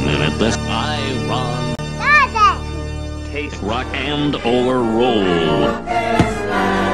minute. This I run. Taste Rock and or roll.